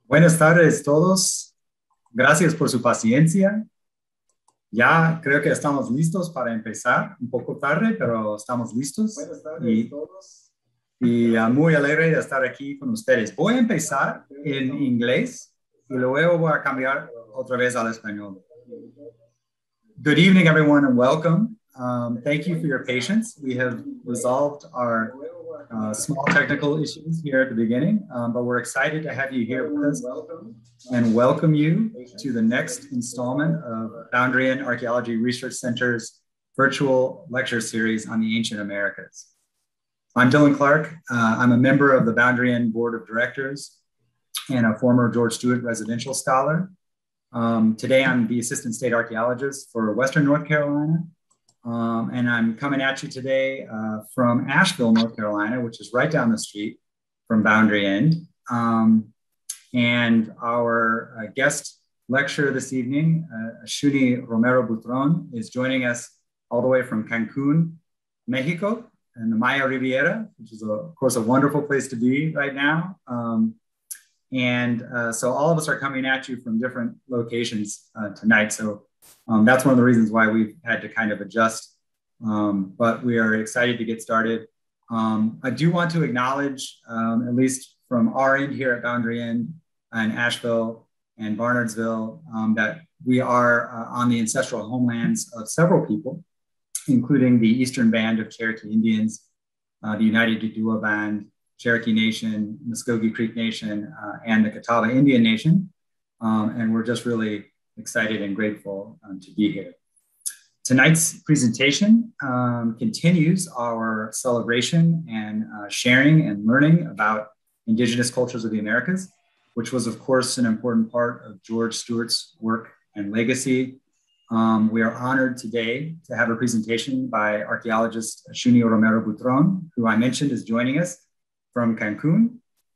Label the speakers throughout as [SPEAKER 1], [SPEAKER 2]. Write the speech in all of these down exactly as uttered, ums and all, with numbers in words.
[SPEAKER 1] Buenas tardes todos. Gracias por su paciencia. Ya creo que estamos listos para empezar. Un poco tarde, pero estamos listos. Buenas tardes y, todos. Y uh, muy alegre de estar aquí con ustedes. Voy a empezar en inglés y luego voy a cambiar otra vez al español. Good evening, everyone, and welcome. Um, thank you for your patience. We have resolved our uh, small technical issues here at the beginning, um, but we're excited to have you here with us and welcome you to the next installment of Boundarian Archaeology Research Center's virtual lecture series on the ancient Americas. I'm Dylan Clark. Uh, I'm a member of the Boundarian Board of Directors and a former George Stewart residential scholar. Um, today, I'm the Assistant State Archaeologist for Western North Carolina, um, and I'm coming at you today uh, from Asheville, North Carolina, which is right down the street from Boundary End. Um, and our uh, guest lecturer this evening, uh, Ashuni Romero Butron, is joining us all the way from Cancun, Mexico, and the Maya Riviera, which is, a, of course, a wonderful place to be right now. Um, And uh, so all of us are coming at you from different locations uh, tonight. So um, that's one of the reasons why we've had to kind of adjust. Um, but we are excited to get started. Um, I do want to acknowledge, um, at least from our end here at Boundary End and Asheville and Barnardsville, um, that we are uh, on the ancestral homelands of several people, including the Eastern Band of Cherokee Indians, uh, the United Dudua Band, Cherokee Nation, Muskogee Creek Nation, uh, and the Catawba Indian Nation. Um, and we're just really excited and grateful um, to be here. Tonight's presentation um, continues our celebration and uh, sharing and learning about Indigenous cultures of the Americas, which was, of course, an important part of George Stewart's work and legacy. Um, we are honored today to have a presentation by archaeologist Ashuni Romero Butron, who I mentioned is joining us from Cancun.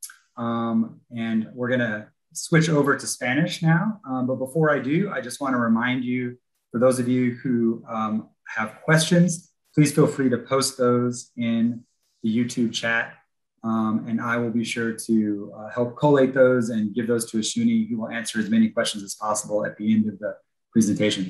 [SPEAKER 1] Um, and we're gonna switch over to Spanish now. Um, but before I do, I just wanna remind you, for those of you who um, have questions, please feel free to post those in the YouTube chat. Um, and I will be sure to uh, help collate those and give those to Ashuni, who will answer as many questions as possible at the end of the presentation.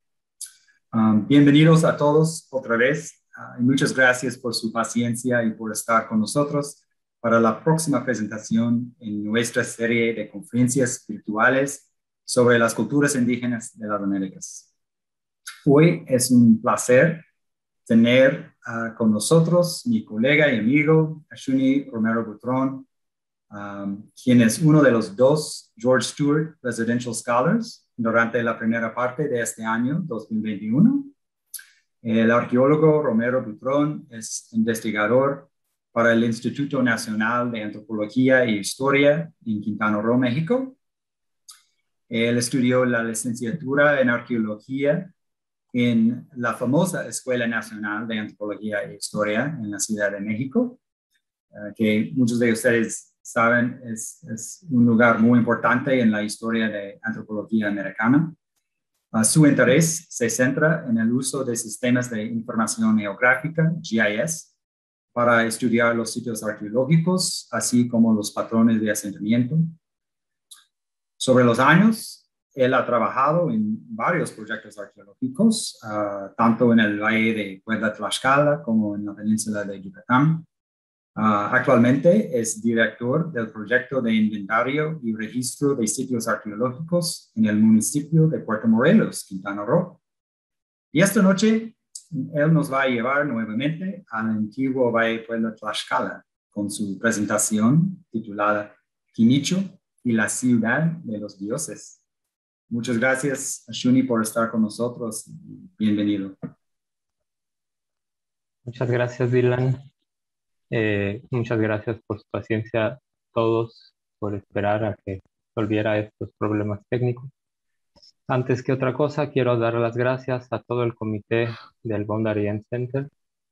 [SPEAKER 1] Um, bienvenidos a todos otra vez. Uh, y muchas gracias por su paciencia y por estar con nosotros para la próxima presentación en nuestra serie de conferencias virtuales sobre las culturas indígenas de las Américas. Hoy es un placer tener uh, con nosotros mi colega y amigo Ashuni Romero Butron, um, quien es uno de los dos George Stewart Residential Scholars durante la primera parte de este año dos mil veintiuno. El arqueólogo Romero Butron es investigador para el Instituto Nacional de Antropología e Historia en Quintana Roo, México. Él estudió la licenciatura en arqueología en la famosa Escuela Nacional de Antropología e Historia en la Ciudad de México, uh, que muchos de ustedes saben es, es un lugar muy importante en la historia de antropología americana. Uh, su interés se centra en el uso de sistemas de información geográfica, G I S, para estudiar los sitios arqueológicos, así como los patrones de asentamiento. Sobre los años, él ha trabajado en varios proyectos arqueológicos, uh, tanto en el Valle de Puebla Tlaxcala como en la península de Yucatán. Uh, actualmente es director del proyecto de inventario y registro de sitios arqueológicos en el municipio de Puerto Morelos, Quintana Roo. Y esta noche, él nos va a llevar nuevamente al antiguo Valle Puebla Tlaxcala con su presentación titulada Quinicho y la ciudad de los dioses. Muchas gracias, Ashuni, por estar con nosotros. Bienvenido.
[SPEAKER 2] Muchas gracias, Dylan. Eh, muchas gracias por su paciencia a todos, por esperar a que resolviera estos problemas técnicos. Antes que otra cosa, quiero dar las gracias a todo el comité del Boundary End Center,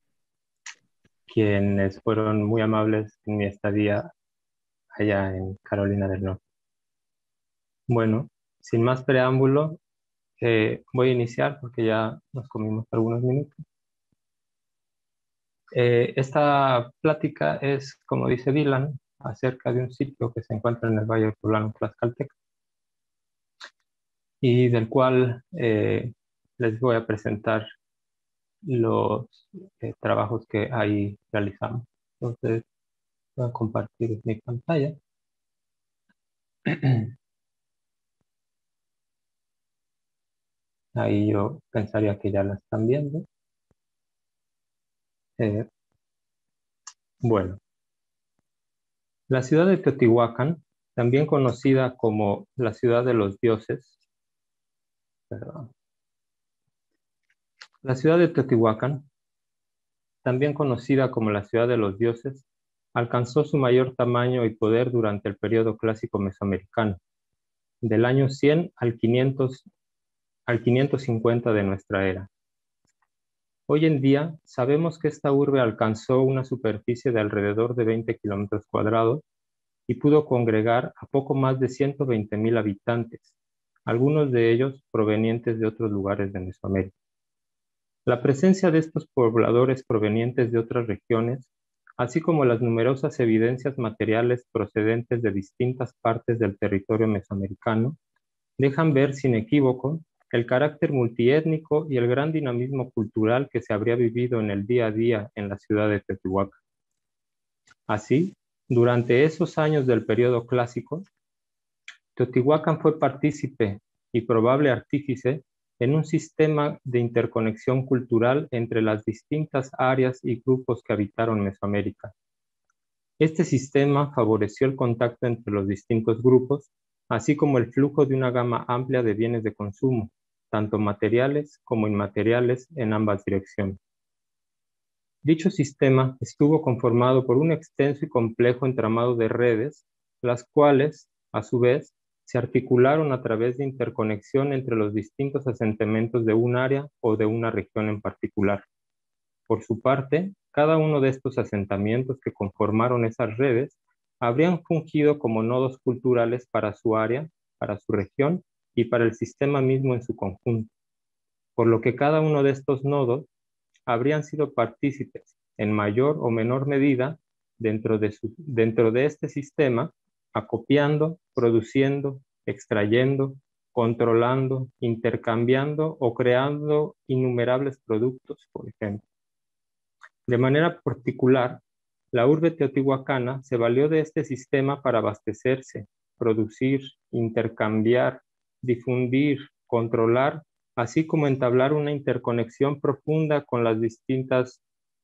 [SPEAKER 2] quienes fueron muy amables en mi estadía allá en Carolina del Norte. Bueno, sin más preámbulo, eh, voy a iniciar porque ya nos comimos algunos minutos. Eh, esta plática es, como dice Dylan, acerca de un sitio que se encuentra en el Valle Poblano Tlaxcalteca y del cual eh, les voy a presentar los eh, trabajos que ahí realizamos. Entonces, voy a compartir mi pantalla. Ahí yo pensaría que ya la están viendo. Eh, bueno, la ciudad de Teotihuacán, también conocida como la ciudad de los dioses, perdón. La ciudad de Teotihuacán, también conocida como la ciudad de los dioses, alcanzó su mayor tamaño y poder durante el periodo clásico mesoamericano, del año cien al quinientos, al quinientos cincuenta de nuestra era. Hoy en día sabemos que esta urbe alcanzó una superficie de alrededor de veinte kilómetros cuadrados y pudo congregar a poco más de ciento veinte mil habitantes, algunos de ellos provenientes de otros lugares de Mesoamérica. La presencia de estos pobladores provenientes de otras regiones, así como las numerosas evidencias materiales procedentes de distintas partes del territorio mesoamericano, dejan ver sin equívoco el carácter multiétnico y el gran dinamismo cultural que se habría vivido en el día a día en la ciudad de Teotihuacán. Así, durante esos años del periodo clásico, Teotihuacán fue partícipe y probable artífice en un sistema de interconexión cultural entre las distintas áreas y grupos que habitaron Mesoamérica. Este sistema favoreció el contacto entre los distintos grupos, así como el flujo de una gama amplia de bienes de consumo, tanto materiales como inmateriales en ambas direcciones. Dicho sistema estuvo conformado por un extenso y complejo entramado de redes, las cuales, a su vez, se articularon a través de interconexión entre los distintos asentamientos de un área o de una región en particular. Por su parte, cada uno de estos asentamientos que conformaron esas redes habrían fungido como nodos culturales para su área, para su región y para el sistema mismo en su conjunto, por lo que cada uno de estos nodos habrían sido partícipes, en mayor o menor medida, dentro de, su, dentro de este sistema, acopiando, produciendo, extrayendo, controlando, intercambiando o creando innumerables productos, por ejemplo. De manera particular, la urbe teotihuacana se valió de este sistema para abastecerse, producir, intercambiar, difundir, controlar, así como entablar una interconexión profunda con las distintas,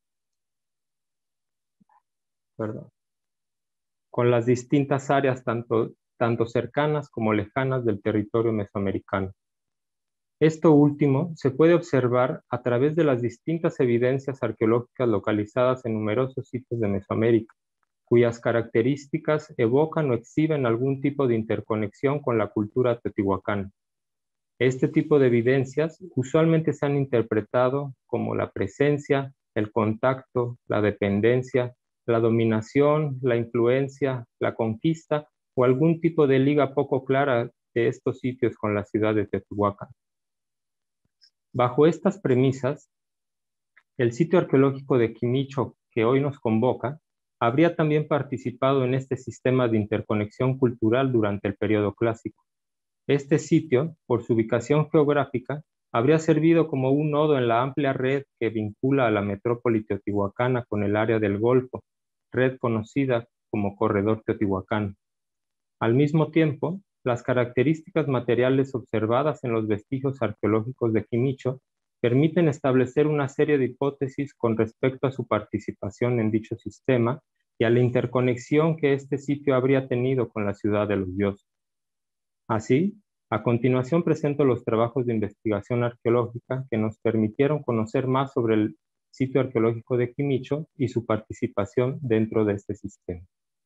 [SPEAKER 2] perdón, con las distintas áreas tanto, tanto cercanas como lejanas del territorio mesoamericano. Esto último se puede observar a través de las distintas evidencias arqueológicas localizadas en numerosos sitios de Mesoamérica, cuyas características evocan o exhiben algún tipo de interconexión con la cultura teotihuacana. Este tipo de evidencias usualmente se han interpretado como la presencia, el contacto, la dependencia, la dominación, la influencia, la conquista o algún tipo de liga poco clara de estos sitios con la ciudad de Teotihuacán. Bajo estas premisas, el sitio arqueológico de Quimicho, que hoy nos convoca, habría también participado en este sistema de interconexión cultural durante el periodo clásico. Este sitio, por su ubicación geográfica, habría servido como un nodo en la amplia red que vincula a la metrópoli teotihuacana con el área del Golfo, red conocida como Corredor Teotihuacano. Al mismo tiempo, las características materiales observadas en los vestigios arqueológicos de Quimicho permiten establecer una serie de hipótesis con respecto a su participación en dicho sistema y a la interconexión que este sitio habría tenido con la ciudad de los dioses. Así, a continuación presento los trabajos de investigación arqueológica que nos permitieron conocer más sobre el sitio arqueológico de Quimicho y su participación dentro de este sistema.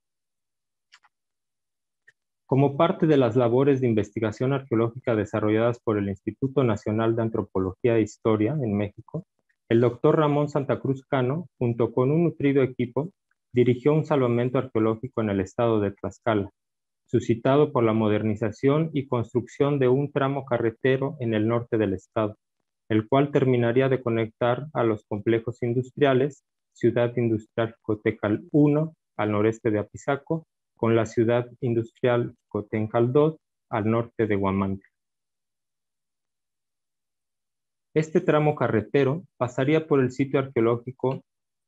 [SPEAKER 2] Como parte de las labores de investigación arqueológica desarrolladas por el Instituto Nacional de Antropología e Historia en México, el doctor Ramón Santa Cruz Cano, junto con un nutrido equipo, dirigió un salvamento arqueológico en el estado de Tlaxcala, suscitado por la modernización y construcción de un tramo carretero en el norte del estado, el cual terminaría de conectar a los complejos industriales Ciudad Industrial Jicotecal uno al noreste de Apizaco, con la ciudad industrial Cotencaldós al norte de Huamantla. Este tramo carretero pasaría por el sitio arqueológico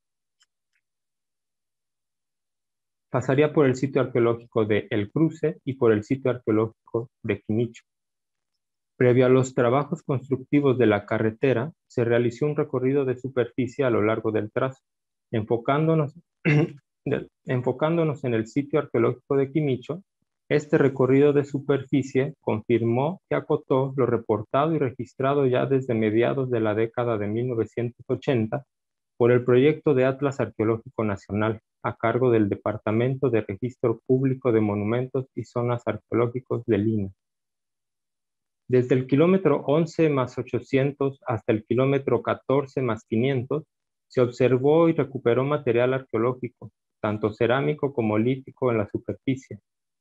[SPEAKER 2] pasaría por el sitio arqueológico de El Cruce y por el sitio arqueológico de Quimicho. Previo a los trabajos constructivos de la carretera, se realizó un recorrido de superficie a lo largo del trazo, enfocándonos, enfocándonos en el sitio arqueológico de Quimicho. Este recorrido de superficie confirmó que acotó lo reportado y registrado ya desde mediados de la década de mil novecientos ochenta por el proyecto de Atlas Arqueológico Nacional, a cargo del Departamento de Registro Público de Monumentos y Zonas Arqueológicos de Lima. Desde el kilómetro once más ochocientos hasta el kilómetro catorce más quinientos, se observó y recuperó material arqueológico, tanto cerámico como lítico en la superficie.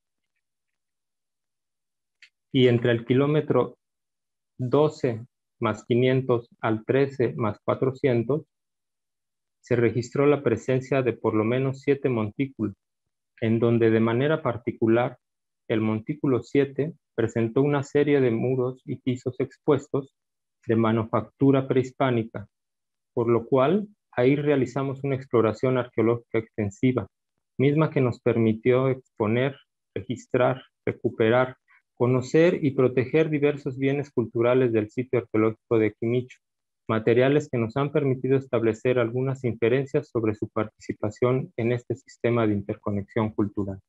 [SPEAKER 2] Y entre el kilómetro doce más quinientos al trece más cuatrocientos, se registró la presencia de por lo menos siete montículos, en donde de manera particular el montículo siete presentó una serie de muros y pisos expuestos de manufactura prehispánica, por lo cual ahí realizamos una exploración arqueológica extensiva, misma que nos permitió exponer, registrar, recuperar, conocer y proteger diversos bienes culturales del sitio arqueológico de Quimicho, materiales que nos han permitido establecer algunas inferencias sobre su participación en este sistema de interconexión cultural.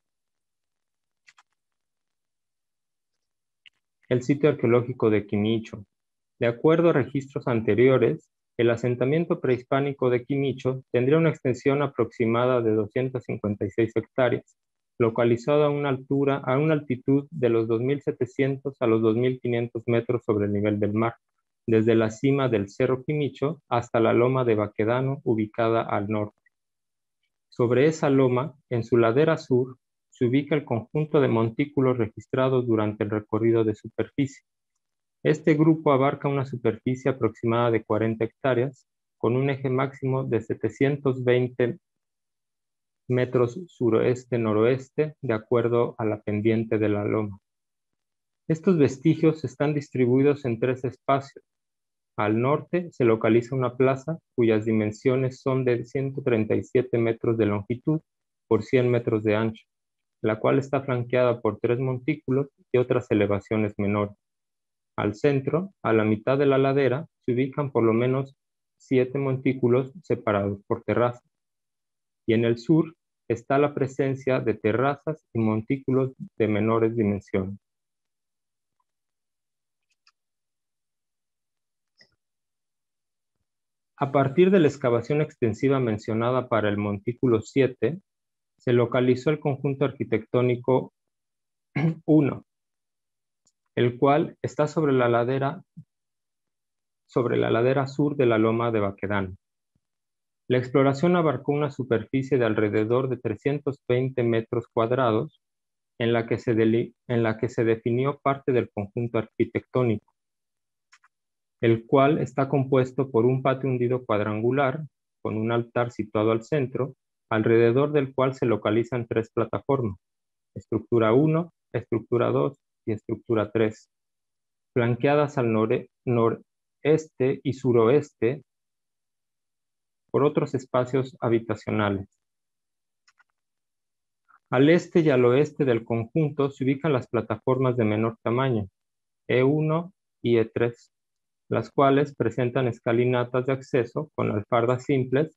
[SPEAKER 2] El sitio arqueológico de Quimicho. De acuerdo a registros anteriores, el asentamiento prehispánico de Quimicho tendría una extensión aproximada de doscientas cincuenta y seis hectáreas, localizado a una altura, a una altitud de los dos mil setecientos a los dos mil quinientos metros sobre el nivel del mar, desde la cima del Cerro Quimicho hasta la loma de Baquedano, ubicada al norte. Sobre esa loma, en su ladera sur, se ubica el conjunto de montículos registrados durante el recorrido de superficie. Este grupo abarca una superficie aproximada de cuarenta hectáreas, con un eje máximo de setecientos veinte metros suroeste-noroeste, de acuerdo a la pendiente de la loma. Estos vestigios están distribuidos en tres espacios. Al norte se localiza una plaza cuyas dimensiones son de ciento treinta y siete metros de longitud por cien metros de ancho, la cual está flanqueada por tres montículos y otras elevaciones menores. Al centro, a la mitad de la ladera, se ubican por lo menos siete montículos separados por terrazas. Y en el sur está la presencia de terrazas y montículos de menores dimensiones. A partir de la excavación extensiva mencionada para el montículo siete, se localizó el conjunto arquitectónico uno, el cual está sobre la ladera, sobre la ladera sur de la loma de Baquedano. La exploración abarcó una superficie de alrededor de trescientos veinte metros cuadrados, en la que se, deli- en la que se definió parte del conjunto arquitectónico, el cual está compuesto por un patio hundido cuadrangular, con un altar situado al centro, alrededor del cual se localizan tres plataformas: estructura uno, estructura dos y estructura tres, flanqueadas al nore- noreste y suroeste por otros espacios habitacionales. Al este y al oeste del conjunto se ubican las plataformas de menor tamaño, E uno y E tres, las cuales presentan escalinatas de acceso con alfardas simples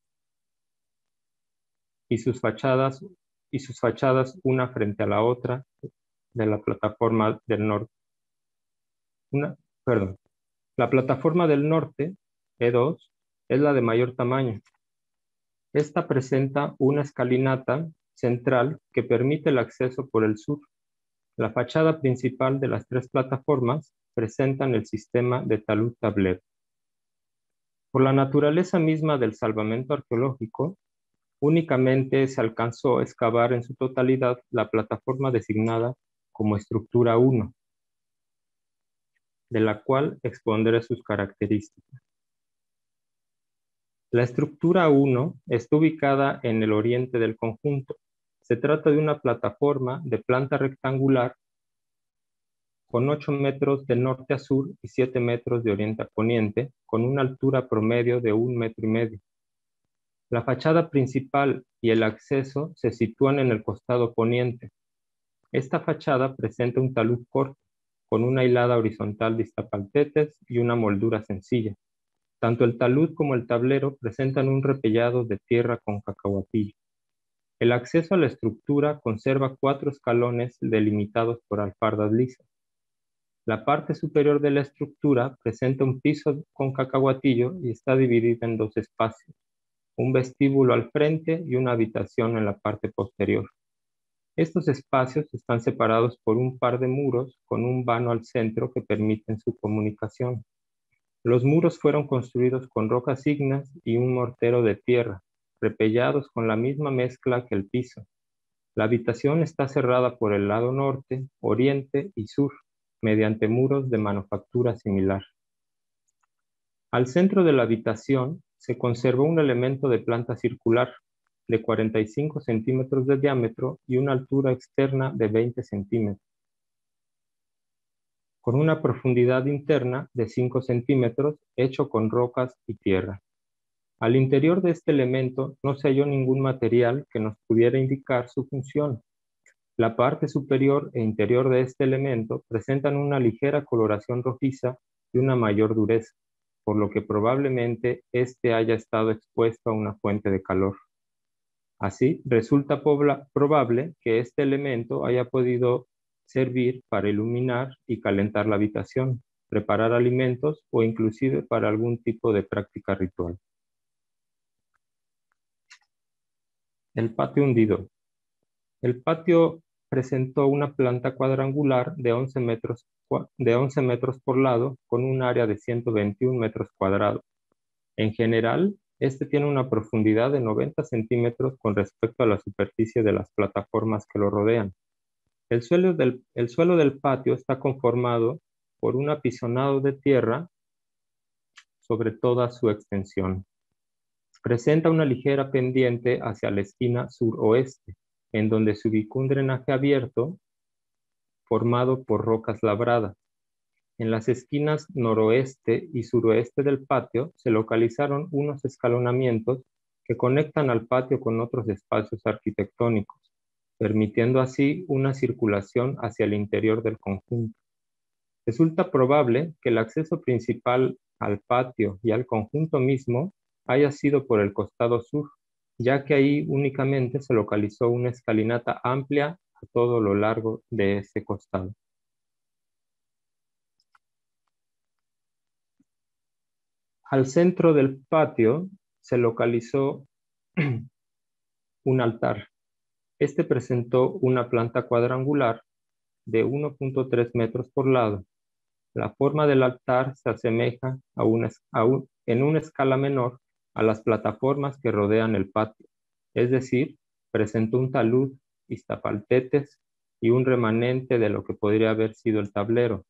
[SPEAKER 2] y sus fachadas, y sus fachadas una frente a la otra de la plataforma del norte. Una, perdón, la plataforma del norte, E dos, es la de mayor tamaño. Esta presenta una escalinata central que permite el acceso por el sur. La fachada principal de las tres plataformas presentan el sistema de talud-tablet. Por la naturaleza misma del salvamento arqueológico, únicamente se alcanzó a excavar en su totalidad la plataforma designada como estructura uno, de la cual expondré sus características. La estructura uno está ubicada en el oriente del conjunto. Se trata de una plataforma de planta rectangular con ocho metros de norte a sur y siete metros de oriente a poniente, con una altura promedio de un metro y medio. La fachada principal y el acceso se sitúan en el costado poniente. Esta fachada presenta un talud corto, con una hilada horizontal de iztapaltetes y una moldura sencilla. Tanto el talud como el tablero presentan un repellado de tierra con cacahuatillo. El acceso a la estructura conserva cuatro escalones delimitados por alfardas lisas. La parte superior de la estructura presenta un piso con cacahuatillo y está dividida en dos espacios, un vestíbulo al frente y una habitación en la parte posterior. Estos espacios están separados por un par de muros con un vano al centro que permiten su comunicación. Los muros fueron construidos con rocas ígneas y un mortero de tierra, repellados con la misma mezcla que el piso. La habitación está cerrada por el lado norte, oriente y sur, mediante muros de manufactura similar. Al centro de la habitación se conservó un elemento de planta circular de cuarenta y cinco centímetros de diámetro y una altura externa de veinte centímetros, con una profundidad interna de cinco centímetros, hecho con rocas y tierra. Al interior de este elemento no se halló ningún material que nos pudiera indicar su función. La parte superior e interior de este elemento presentan una ligera coloración rojiza y una mayor dureza, por lo que probablemente éste haya estado expuesto a una fuente de calor. Así, resulta probable que este elemento haya podido servir para iluminar y calentar la habitación, preparar alimentos o inclusive para algún tipo de práctica ritual. El patio hundido. El patio presentó una planta cuadrangular de once metros, de once metros por lado, con un área de ciento veintiún metros cuadrados. En general, este tiene una profundidad de noventa centímetros con respecto a la superficie de las plataformas que lo rodean. El suelo del, el suelo del patio está conformado por un apisonado de tierra sobre toda su extensión. Presenta una ligera pendiente hacia la esquina suroeste, en donde se ubicó un drenaje abierto formado por rocas labradas. En las esquinas noroeste y suroeste del patio se localizaron unos escalonamientos que conectan al patio con otros espacios arquitectónicos, permitiendo así una circulación hacia el interior del conjunto. Resulta probable que el acceso principal al patio y al conjunto mismo haya sido por el costado sur, ya que ahí únicamente se localizó una escalinata amplia a todo lo largo de ese costado. Al centro del patio se localizó un altar. Este presentó una planta cuadrangular de uno punto tres metros por lado. La forma del altar se asemeja a una, a un, en una escala menor a las plataformas que rodean el patio, es decir, presentó un talud, iztapaltetes y un remanente de lo que podría haber sido el tablero.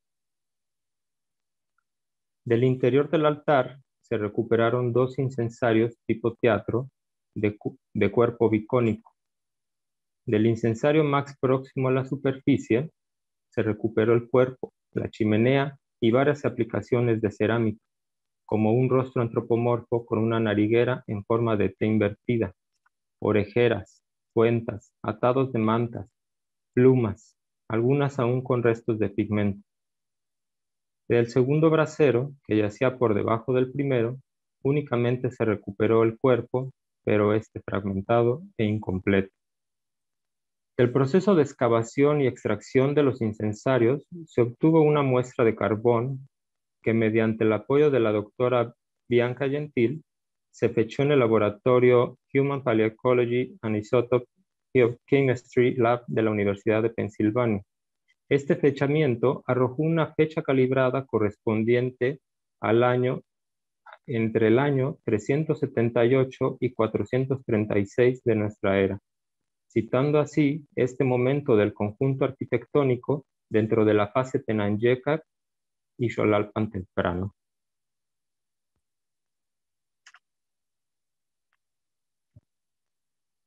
[SPEAKER 2] Del interior del altar se recuperaron dos incensarios tipo teatro de, de cuerpo bicónico. Del incensario más próximo a la superficie se recuperó el cuerpo, la chimenea y varias aplicaciones de cerámica, como un rostro antropomorfo con una nariguera en forma de T invertida, orejeras, cuentas, atados de mantas, plumas, algunas aún con restos de pigmento. Del segundo brasero, que yacía por debajo del primero, únicamente se recuperó el cuerpo, pero este fragmentado e incompleto. Del proceso de excavación y extracción de los incensarios se obtuvo una muestra de carbón que, mediante el apoyo de la doctora Bianca Gentil, se fechó en el laboratorio Human Paleoecology and Isotope Chemistry Lab de la Universidad de Pensilvania. Este fechamiento arrojó una fecha calibrada correspondiente al año entre el año trescientos setenta y ocho y cuatrocientos treinta y seis de nuestra era, citando así este momento del conjunto arquitectónico dentro de la fase Tenanyeca y Xolalpan temprano.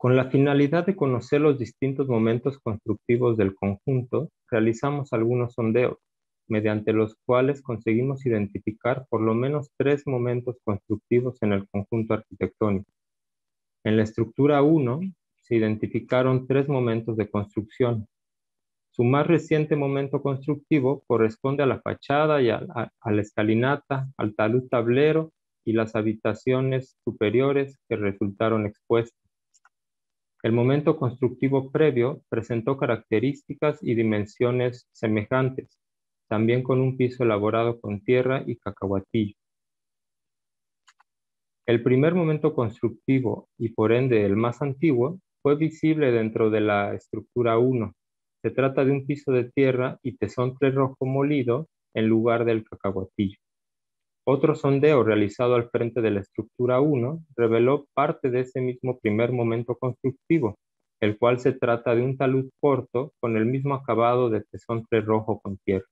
[SPEAKER 2] Con la finalidad de conocer los distintos momentos constructivos del conjunto, realizamos algunos sondeos, mediante los cuales conseguimos identificar por lo menos tres momentos constructivos en el conjunto arquitectónico. En la estructura uno se identificaron tres momentos de construcción. Su más reciente momento constructivo corresponde a la fachada y a, a, a la escalinata, al talud tablero y las habitaciones superiores que resultaron expuestas. El momento constructivo previo presentó características y dimensiones semejantes, también con un piso elaborado con tierra y cacahuatillo. El primer momento constructivo, y por ende el más antiguo, fue visible dentro de la estructura uno. Se trata de un piso de tierra y tesontle rojo molido en lugar del cacahuatillo. Otro sondeo realizado al frente de la estructura uno reveló parte de ese mismo primer momento constructivo, el cual se trata de un talud corto con el mismo acabado de tesontle rojo con tierra.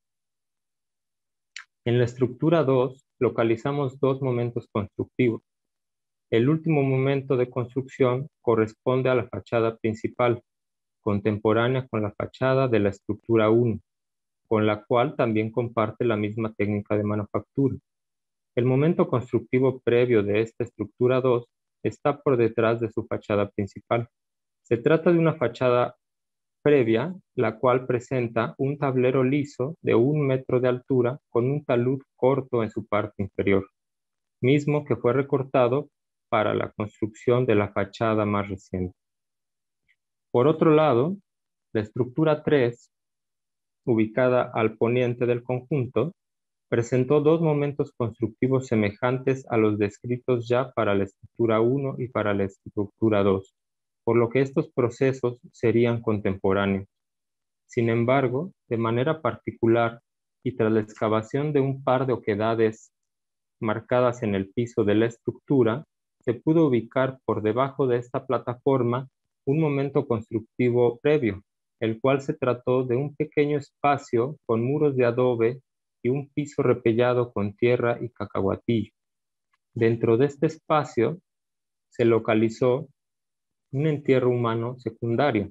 [SPEAKER 2] En la estructura dos localizamos dos momentos constructivos. El último momento de construcción corresponde a la fachada principal, contemporánea con la fachada de la estructura uno, con la cual también comparte la misma técnica de manufactura. El momento constructivo previo de esta estructura dos está por detrás de su fachada principal. Se trata de una fachada previa, la cual presenta un tablero liso de un metro de altura con un talud corto en su parte inferior, mismo que fue recortado para la construcción de la fachada más reciente. Por otro lado, la estructura tres, ubicada al poniente del conjunto, presentó dos momentos constructivos semejantes a los descritos ya para la estructura uno y para la estructura dos, por lo que estos procesos serían contemporáneos. Sin embargo, de manera particular y tras la excavación de un par de oquedades marcadas en el piso de la estructura, se pudo ubicar por debajo de esta plataforma un momento constructivo previo, el cual se trató de un pequeño espacio con muros de adobe y un piso repellado con tierra y cacahuatillo. Dentro de este espacio se localizó un entierro humano secundario,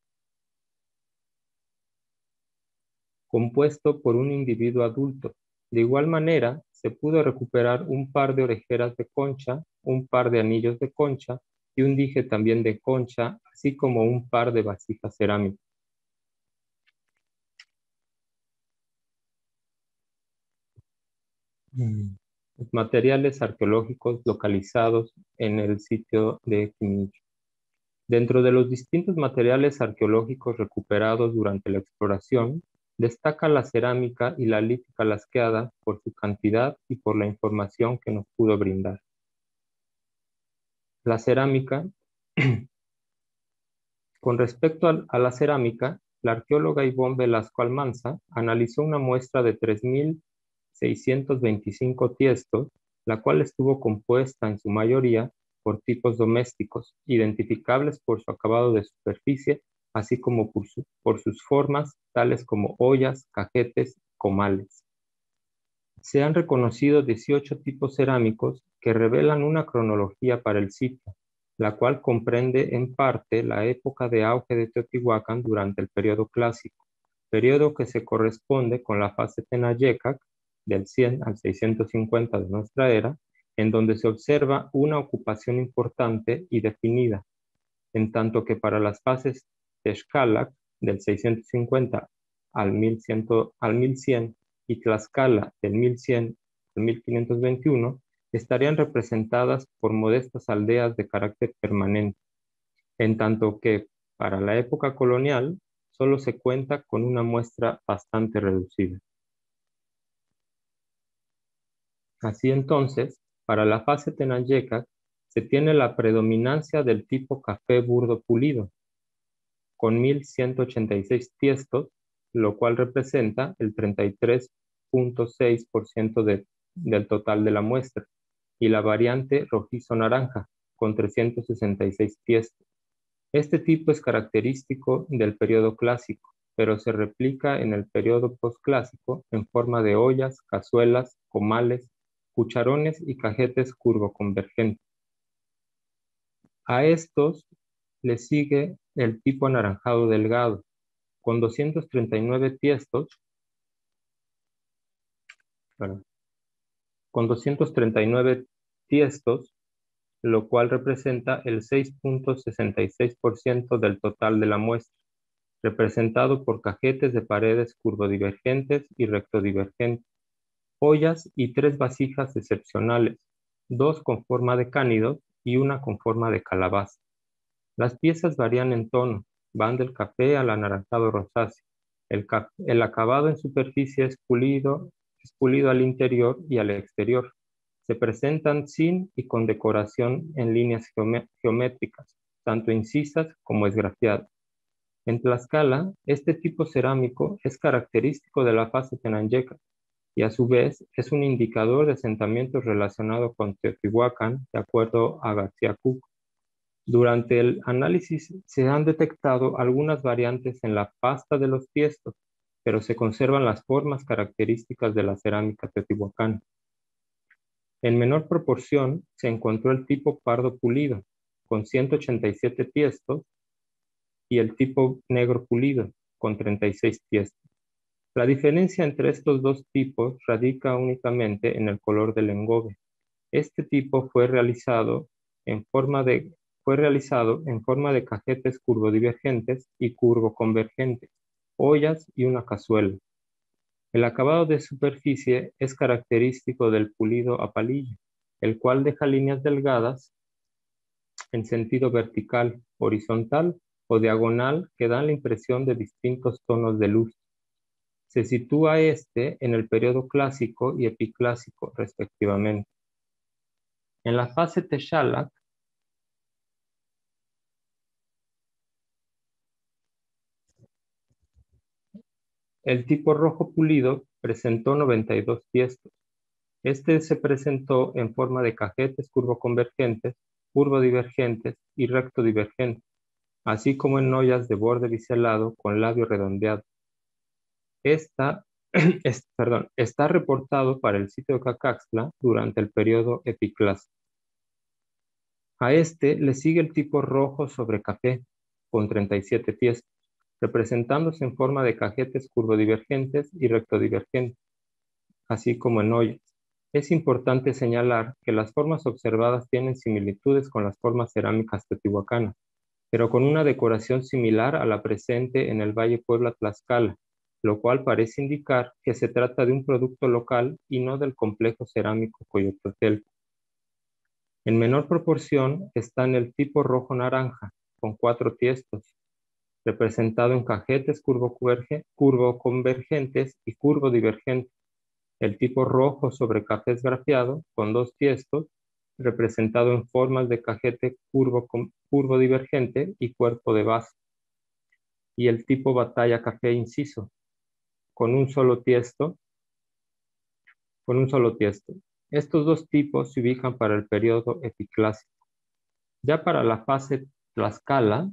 [SPEAKER 2] compuesto por un individuo adulto. De igual manera, se pudo recuperar un par de orejeras de concha, un par de anillos de concha y un dije también de concha, así como un par de vasijas cerámicas. Los materiales arqueológicos localizados en el sitio de Quimillo. Dentro de los distintos materiales arqueológicos recuperados durante la exploración, destaca la cerámica y la lítica lasqueada por su cantidad y por la información que nos pudo brindar. La cerámica, con respecto a, a la cerámica, la arqueóloga Ivonne Velasco Almanza analizó una muestra de tres mil seiscientos veinticinco tiestos, la cual estuvo compuesta en su mayoría por tipos domésticos, identificables por su acabado de superficie, así como por, su, por sus formas, tales como ollas, cajetes, comales. Se han reconocido dieciocho tipos cerámicos que revelan una cronología para el sitio, la cual comprende en parte la época de auge de Teotihuacán durante el periodo clásico, periodo que se corresponde con la fase Tenayecac, del cien al seiscientos cincuenta de nuestra era, en donde se observa una ocupación importante y definida, en tanto que para las fases Texcalac, del seiscientos cincuenta al mil cien, al mil cien y Tlaxcala, del mil cien al mil quinientos veintiuno, estarían representadas por modestas aldeas de carácter permanente, en tanto que para la época colonial solo se cuenta con una muestra bastante reducida. Así entonces, para la fase Tenayecac se tiene la predominancia del tipo café burdo pulido, con mil ciento ochenta y seis tiestos, lo cual representa el treinta y tres punto seis por ciento de, del total de la muestra, y la variante rojizo-naranja, con trescientos sesenta y seis tiestos. Este tipo es característico del periodo clásico, pero se replica en el periodo posclásico en forma de ollas, cazuelas, comales, cucharones y cajetes curvoconvergentes. A estos le sigue el tipo anaranjado delgado, con doscientos treinta y nueve tiestos, perdón, con doscientos treinta y nueve tiestos, lo cual representa el seis punto sesenta y seis por ciento del total de la muestra, representado por cajetes de paredes curvodivergentes y rectodivergentes, ollas y tres vasijas excepcionales, dos con forma de cánido y una con forma de calabaza. Las piezas varían en tono, van del café al anaranjado rosáceo. El, el acabado en superficie es pulido, es pulido al interior y al exterior. Se presentan sin y con decoración en líneas geométricas, tanto incisas como esgrafiadas. En Tlaxcala, este tipo cerámico es característico de la fase tenanyeca y a su vez es un indicador de asentamientos relacionado con Teotihuacán, de acuerdo a García Cook. Durante el análisis se han detectado algunas variantes en la pasta de los tiestos, pero se conservan las formas características de la cerámica teotihuacana. En menor proporción se encontró el tipo pardo pulido, con ciento ochenta y siete tiestos, y el tipo negro pulido, con treinta y seis tiestos. La diferencia entre estos dos tipos radica únicamente en el color del engobe. Este tipo fue realizado en forma de, fue realizado en forma de cajetes curvodivergentes y curvoconvergentes, ollas y una cazuela. El acabado de superficie es característico del pulido a palillo, el cual deja líneas delgadas en sentido vertical, horizontal o diagonal que dan la impresión de distintos tonos de luz. Se sitúa este en el periodo clásico y epiclásico, respectivamente. En la fase Texalc, el tipo rojo pulido presentó noventa y dos tiestos. Este se presentó en forma de cajetes curvoconvergentes, curvodivergentes y rectodivergentes, así como en ollas de borde biselado con labio redondeado. Esta, es, perdón, está reportado para el sitio de Cacaxtla durante el periodo epiclásico. A este le sigue el tipo rojo sobre café, con treinta y siete tiestos, representándose en forma de cajetes curvodivergentes y rectodivergentes, así como en ollas. Es importante señalar que las formas observadas tienen similitudes con las formas cerámicas teotihuacanas, pero con una decoración similar a la presente en el Valle Puebla-Tlaxcala, lo cual parece indicar que se trata de un producto local y no del complejo cerámico Coyotetelco. En menor proporción está en el tipo rojo-naranja, con cuatro tiestos, representado en cajetes curvoconvergentes y curvodivergentes. El tipo rojo sobre café esgrafiado, con dos tiestos, representado en formas de cajete curvo, curvodivergente y cuerpo de base. Y el tipo batalla café inciso, con un solo tiesto, con un solo tiesto. Estos dos tipos se ubican para el periodo epiclásico. Ya para la fase Tlaxcala,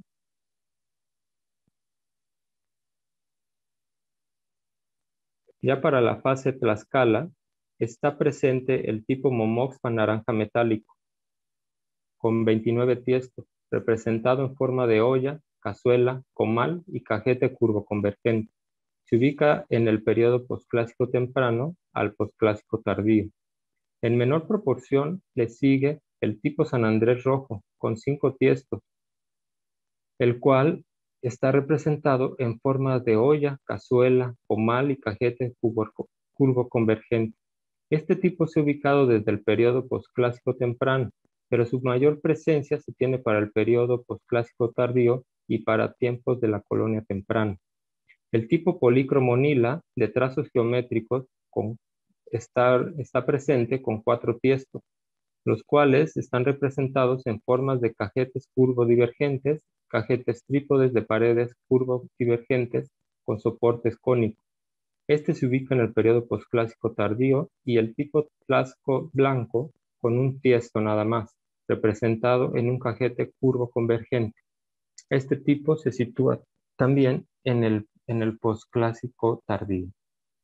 [SPEAKER 2] ya para la fase Tlaxcala está presente el tipo Momoxpan naranja metálico, con veintinueve tiestos, representado en forma de olla, cazuela, comal y cajete curvoconvergente. Se ubica en el periodo posclásico temprano al posclásico tardío. En menor proporción le sigue el tipo San Andrés rojo, con cinco tiestos, el cual está representado en forma de olla, cazuela, comal y cajete curvoconvergente. Este tipo se ha ubicado desde el periodo posclásico temprano, pero su mayor presencia se tiene para el periodo posclásico tardío y para tiempos de la colonia temprana. El tipo polícromo Nila, de trazos geométricos, con, está, está presente con cuatro tiestos, los cuales están representados en formas de cajetes curvodivergentes, cajetes trípodes de paredes curvodivergentes con soportes cónicos. Este se ubica en el periodo posclásico tardío y el tipo clásico blanco con un tiesto nada más, representado en un cajete curvo convergente. Este tipo se sitúa también en el, en el posclásico tardío.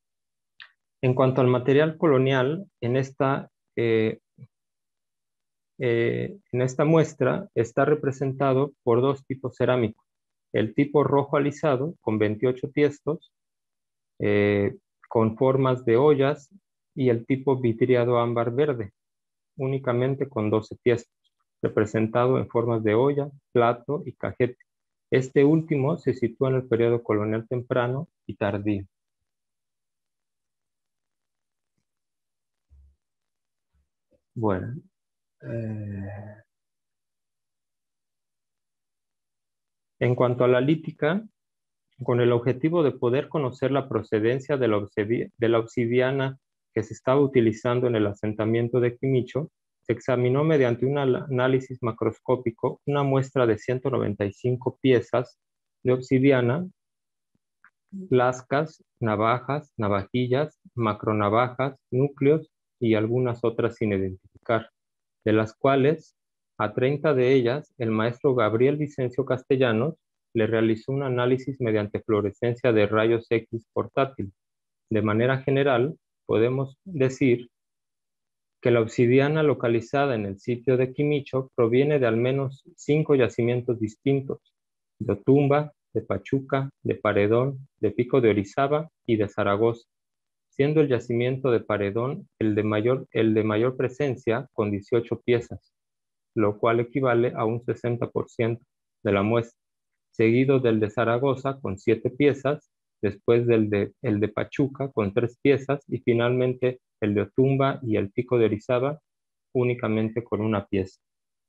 [SPEAKER 2] En cuanto al material colonial, en esta, eh, eh, en esta muestra está representado por dos tipos cerámicos. El tipo rojo alisado con veintiocho tiestos, eh, con formas de ollas, y el tipo vidriado ámbar verde, únicamente con doce tiestos, representado en formas de olla, plato y cajete. Este último se sitúa en el periodo colonial temprano y tardío. Bueno, eh, en cuanto a la lítica, con el objetivo de poder conocer la procedencia de la, obsidiana, de la obsidiana que se estaba utilizando en el asentamiento de Quimicho, se examinó mediante un análisis macroscópico una muestra de ciento noventa y cinco piezas de obsidiana, lascas, navajas, navajillas, macronavajas, núcleos y algunas otras sin identificar, de las cuales a treinta de ellas el maestro Gabriel Vicencio Castellanos le realizó un análisis mediante fluorescencia de rayos X portátil. De manera general, podemos decir que la obsidiana localizada en el sitio de Quimicho proviene de al menos cinco yacimientos distintos: de Otumba, de Pachuca, de Paredón, de Pico de Orizaba y de Zaragoza, siendo el yacimiento de Paredón el de mayor, el de mayor presencia con dieciocho piezas, lo cual equivale a un sesenta por ciento de la muestra, seguido del de Zaragoza con siete piezas, después del de, el de Pachuca con tres piezas y finalmente el de Otumba y el Pico de Orizaba únicamente con una pieza.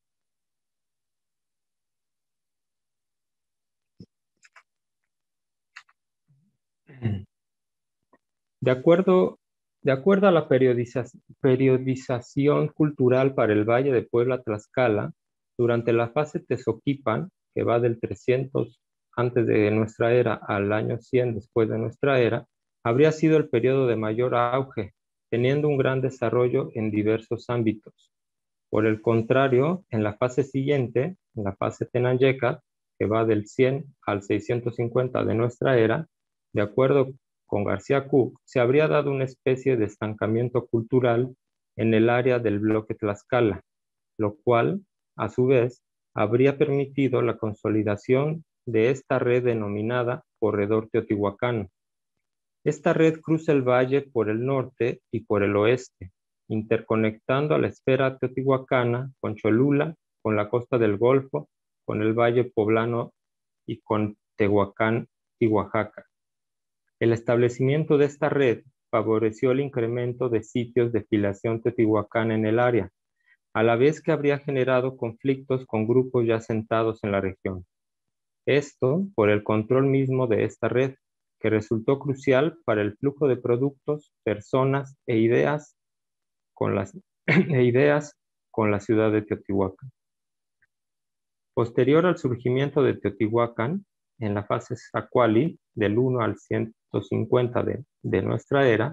[SPEAKER 2] De acuerdo, de acuerdo a la periodiza, periodización cultural para el Valle de Puebla-Tlaxcala, durante la fase Tezoquipan, que va del trescientos antes de nuestra era al año cien después de nuestra era, habría sido el periodo de mayor auge, teniendo un gran desarrollo en diversos ámbitos. Por el contrario, en la fase siguiente, en la fase Tenanyeca, que va del cien al seiscientos cincuenta de nuestra era, de acuerdo con García Cook, se habría dado una especie de estancamiento cultural en el área del bloque Tlaxcala, lo cual, a su vez, habría permitido la consolidación de esta red denominada Corredor Teotihuacano. Esta red cruza el valle por el norte y por el oeste, interconectando a la esfera teotihuacana con Cholula, con la costa del Golfo, con el valle poblano y con Tehuacán y Oaxaca. El establecimiento de esta red favoreció el incremento de sitios de filiación teotihuacana en el área, a la vez que habría generado conflictos con grupos ya asentados en la región. Esto por el control mismo de esta red, que resultó crucial para el flujo de productos, personas e ideas con las, e ideas con la ciudad de Teotihuacán. Posterior al surgimiento de Teotihuacán, en la fase Zacuali, del uno al ciento cincuenta de, de nuestra era,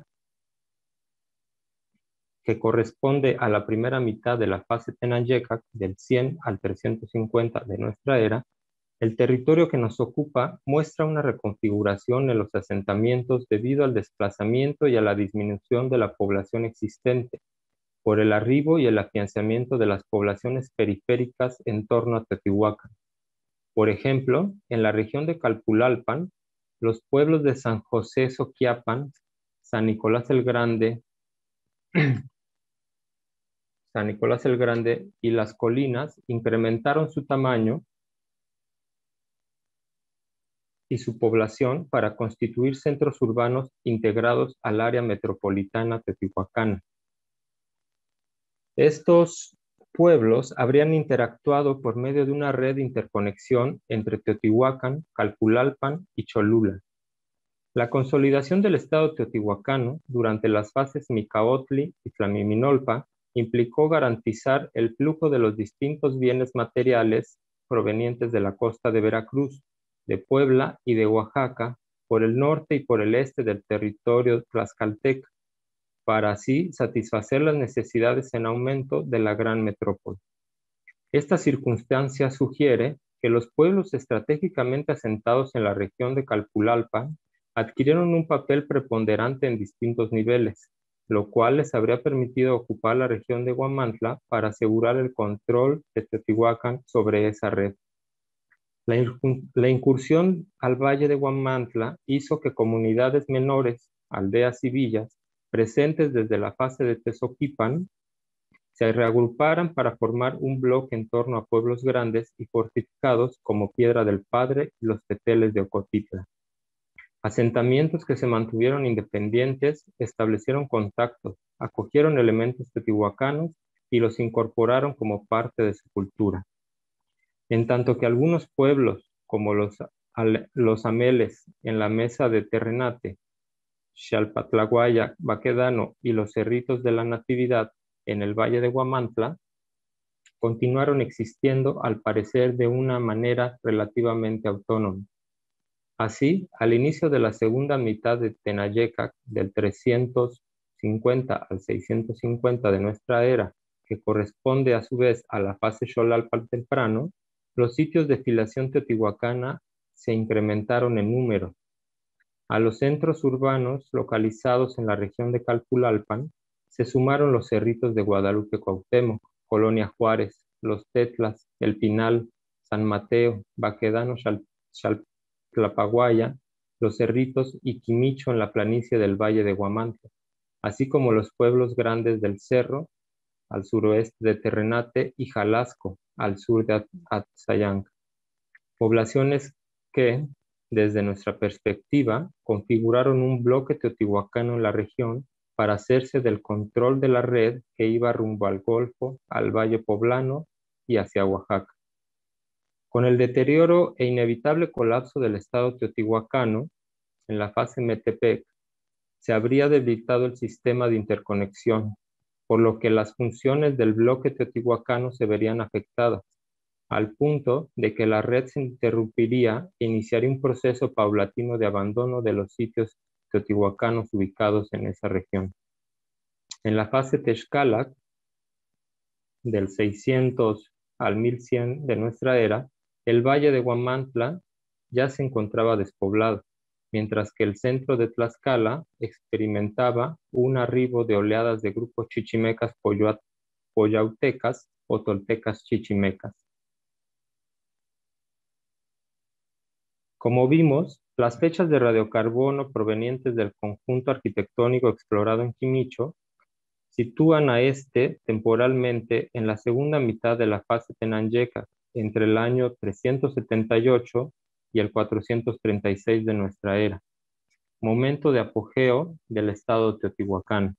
[SPEAKER 2] que corresponde a la primera mitad de la fase Tenanyeca, del cien al trescientos cincuenta de nuestra era, el territorio que nos ocupa muestra una reconfiguración en los asentamientos debido al desplazamiento y a la disminución de la población existente, por el arribo y el afianzamiento de las poblaciones periféricas en torno a Teotihuacán. Por ejemplo, en la región de Calpulalpan, los pueblos de San José Soquiapan, San Nicolás el Grande, San Nicolás el Grande y las colinas incrementaron su tamaño y su población para constituir centros urbanos integrados al área metropolitana teotihuacana. Estos pueblos habrían interactuado por medio de una red de interconexión entre Teotihuacán, Calpulalpan y Cholula. La consolidación del Estado teotihuacano durante las fases Micaotli y Tlamiminolpa implicó garantizar el flujo de los distintos bienes materiales provenientes de la costa de Veracruz, de Puebla y de Oaxaca, por el norte y por el este del territorio tlaxcalteca, para así satisfacer las necesidades en aumento de la gran metrópoli. Esta circunstancia sugiere que los pueblos estratégicamente asentados en la región de Calpulalpan adquirieron un papel preponderante en distintos niveles, lo cual les habría permitido ocupar la región de Huamantla para asegurar el control de Teotihuacán sobre esa red. La, la incursión al valle de Huamantla hizo que comunidades menores, aldeas y villas, presentes desde la fase de Tezoquipan, se reagruparan para formar un bloque en torno a pueblos grandes y fortificados como Piedra del Padre y los Teteles de Ocotitla. Asentamientos que se mantuvieron independientes establecieron contactos, acogieron elementos teotihuacanos y los incorporaron como parte de su cultura. En tanto que algunos pueblos, como los, los Ameles en la mesa de Terrenate, Xalpatlahuaya, Baquedano y los Cerritos de la Natividad en el valle de Huamantla, continuaron existiendo al parecer de una manera relativamente autónoma. Así, al inicio de la segunda mitad de Tenayecac, del trescientos cincuenta al seiscientos cincuenta de nuestra era, que corresponde a su vez a la fase Xolalpa temprano, los sitios de filiación teotihuacana se incrementaron en número. A los centros urbanos localizados en la región de Calpulalpan se sumaron los cerritos de Guadalupe Cuauhtémoc, Colonia Juárez, Los Tetlas, El Pinal, San Mateo, Baquedano, Xaltlapahuaya, Los Cerritos y Quimicho en la planicie del Valle de Huamantla, así como los pueblos grandes del Cerro, al suroeste de Terrenate, y Jalasco, al sur de Atzayanca. Poblaciones que, desde nuestra perspectiva, configuraron un bloque teotihuacano en la región para hacerse del control de la red que iba rumbo al Golfo, al Valle Poblano y hacia Oaxaca. Con el deterioro e inevitable colapso del Estado teotihuacano, en la fase Metepec, se habría debilitado el sistema de interconexión, por lo que las funciones del bloque teotihuacano se verían afectadas, al punto de que la red se interrumpiría e iniciaría un proceso paulatino de abandono de los sitios teotihuacanos ubicados en esa región. En la fase Texcalac, del seiscientos al mil cien de nuestra era, el valle de Huamantla ya se encontraba despoblado, mientras que el centro de Tlaxcala experimentaba un arribo de oleadas de grupos chichimecas poyautecas o toltecas chichimecas. Como vimos, las fechas de radiocarbono provenientes del conjunto arquitectónico explorado en Quimicho sitúan a este temporalmente en la segunda mitad de la fase Tenanyeca, entre el año trescientos setenta y ocho y el cuatrocientos treinta y seis de nuestra era, momento de apogeo del estado teotihuacano.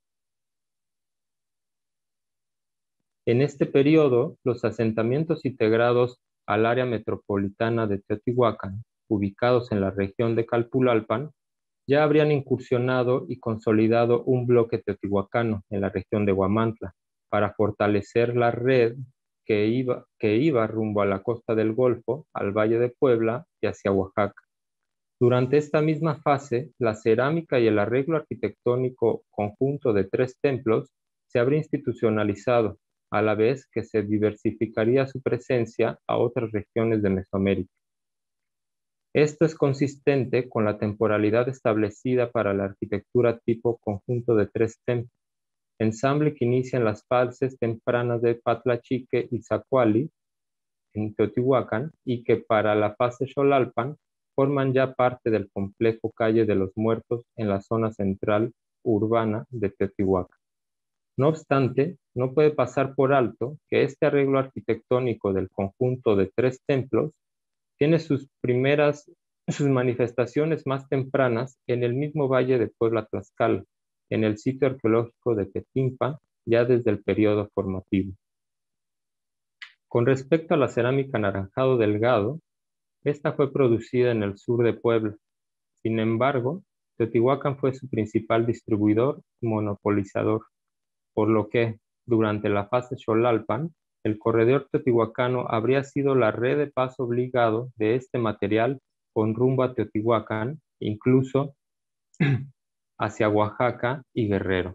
[SPEAKER 2] En este periodo, los asentamientos integrados al área metropolitana de Teotihuacán, ubicados en la región de Calpulalpan, ya habrían incursionado y consolidado un bloque teotihuacano en la región de Huamantla para fortalecer la red que iba, que iba rumbo a la costa del Golfo, al Valle de Puebla y hacia Oaxaca. Durante esta misma fase, la cerámica y el arreglo arquitectónico conjunto de tres templos se habría institucionalizado, a la vez que se diversificaría su presencia a otras regiones de Mesoamérica. Esto es consistente con la temporalidad establecida para la arquitectura tipo conjunto de tres templos, ensamble que inicia en las fases tempranas de Patlachique y Zacuali, en Teotihuacán, y que para la fase Xolalpan forman ya parte del complejo Calle de los Muertos en la zona central urbana de Teotihuacán. No obstante, no puede pasar por alto que este arreglo arquitectónico del conjunto de tres templos tiene sus primeras, sus manifestaciones más tempranas en el mismo valle de Puebla-Tlaxcala, en el sitio arqueológico de Tetimpa, ya desde el periodo formativo. Con respecto a la cerámica anaranjado delgado, esta fue producida en el sur de Puebla. Sin embargo, Teotihuacán fue su principal distribuidor y monopolizador, por lo que, durante la fase Xolalpan, el corredor teotihuacano habría sido la red de paso obligado de este material con rumbo a Teotihuacán, incluso hacia Oaxaca y Guerrero.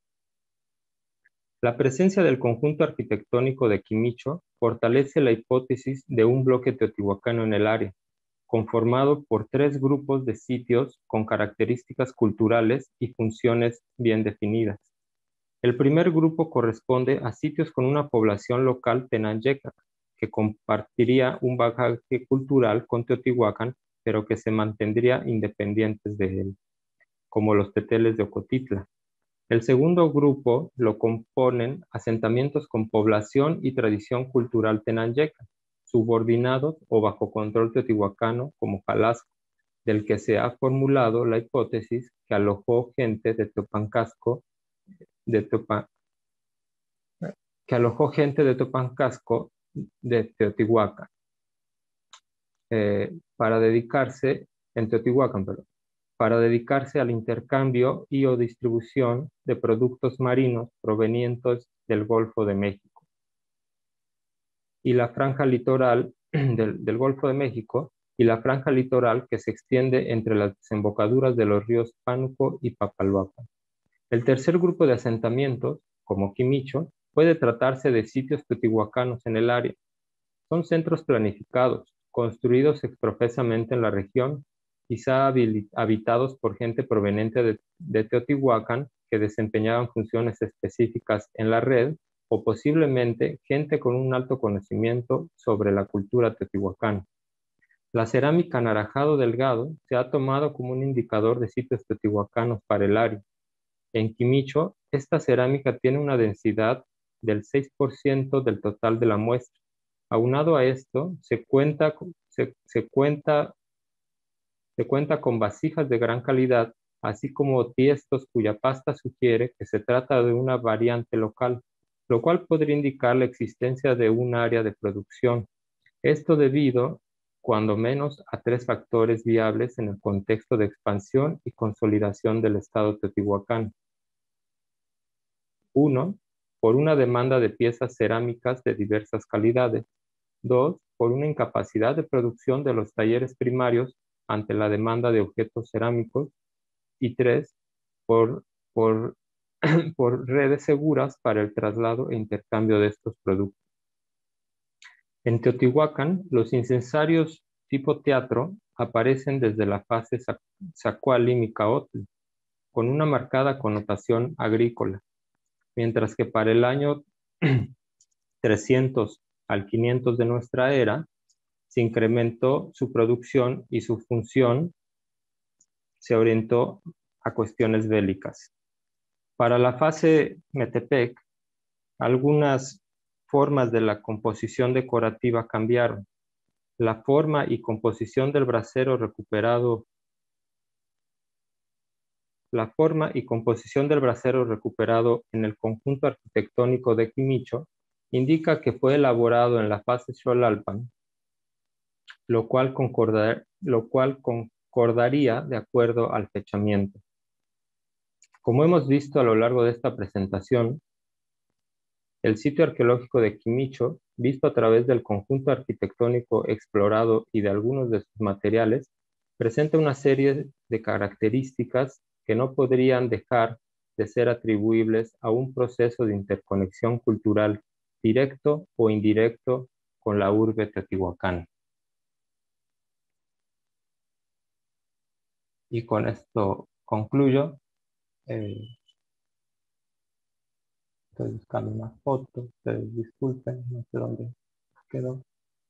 [SPEAKER 2] La presencia del conjunto arquitectónico de Quimicho fortalece la hipótesis de un bloque teotihuacano en el área, conformado por tres grupos de sitios con características culturales y funciones bien definidas. El primer grupo corresponde a sitios con una población local tenanyeca, que compartiría un bagaje cultural con Teotihuacán, pero que se mantendría independientes de él, como los teteles de Ocotitla. El segundo grupo lo componen asentamientos con población y tradición cultural tenanyeca, subordinados o bajo control teotihuacano como Jalasco, del que se ha formulado la hipótesis que alojó gente de Teopancasco, de Teopa- que alojó gente de Teopancasco de Teotihuacán, eh, para dedicarse, en Teotihuacán, perdón, para dedicarse al intercambio y o distribución de productos marinos provenientes del Golfo de México. Y la franja litoral del, del Golfo de México y la franja litoral que se extiende entre las desembocaduras de los ríos Pánuco y Papaloapan. El tercer grupo de asentamientos, como Quimicho, puede tratarse de sitios teotihuacanos en el área. Son centros planificados, construidos exprofesamente en la región, quizá habitados por gente proveniente de, de Teotihuacán que desempeñaban funciones específicas en la red, o posiblemente gente con un alto conocimiento sobre la cultura teotihuacana. La cerámica Naranjado Delgado se ha tomado como un indicador de sitios teotihuacanos para el área. En Quimicho, esta cerámica tiene una densidad del seis por ciento del total de la muestra. Aunado a esto, se cuenta, se, se cuenta, se cuenta con vasijas de gran calidad, así como tiestos cuya pasta sugiere que se trata de una variante local, lo cual podría indicar la existencia de un área de producción. Esto debido, cuando menos, a tres factores viables en el contexto de expansión y consolidación del Estado teotihuacano. Uno, por una demanda de piezas cerámicas de diversas calidades. Dos, por una incapacidad de producción de los talleres primarios ante la demanda de objetos cerámicos. Y tres, por, por, por redes seguras para el traslado e intercambio de estos productos. En Teotihuacán, los incensarios tipo teatro aparecen desde la fase Zacualí-Micaotl, con una marcada connotación agrícola, mientras que para el año trescientos al quinientos de nuestra era, se incrementó su producción y su función se orientó a cuestiones bélicas. Para la fase Metepec, algunas formas de la composición decorativa cambiaron. La forma y composición del brasero recuperado La forma y composición del brasero recuperado en el conjunto arquitectónico de Quimicho indica que fue elaborado en la fase Xolalpan, lo cual, concordar, lo cual concordaría de acuerdo al fechamiento. Como hemos visto a lo largo de esta presentación, el sitio arqueológico de Quimicho, visto a través del conjunto arquitectónico explorado y de algunos de sus materiales, presenta una serie de características que no podrían dejar de ser atribuibles a un proceso de interconexión cultural directo o indirecto con la urbe teotihuacana. Y con esto concluyo. Eh, estoy buscando una foto, ustedes disculpen, no sé dónde quedó.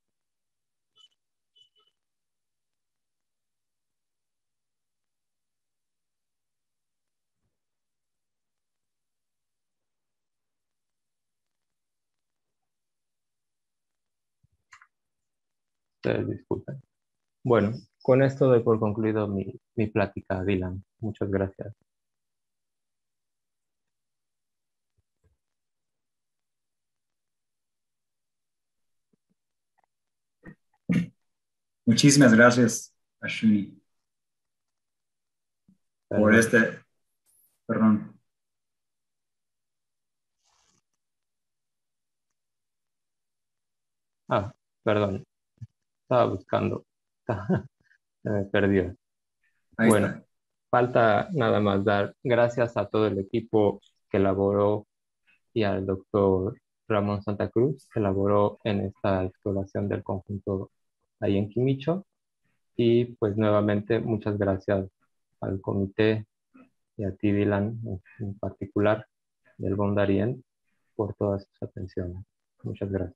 [SPEAKER 2] Ustedes disculpen. Bueno, con esto doy por concluido mi, mi plática, Dylan. Muchas gracias.
[SPEAKER 1] Muchísimas gracias, Ashwini, por
[SPEAKER 2] Perdón.
[SPEAKER 1] este, perdón.
[SPEAKER 2] Ah, perdón. Estaba buscando. Se me perdió.
[SPEAKER 1] Ahí
[SPEAKER 2] Bueno,
[SPEAKER 1] está.
[SPEAKER 2] falta nada más dar gracias a todo el equipo que elaboró y al doctor Ramón Santa Cruz, que elaboró en esta exploración del conjunto ahí en Quimicho. Y pues nuevamente muchas gracias al comité y a ti, Dylan, en, en particular, del Bondarien, por todas sus atenciones. Muchas gracias.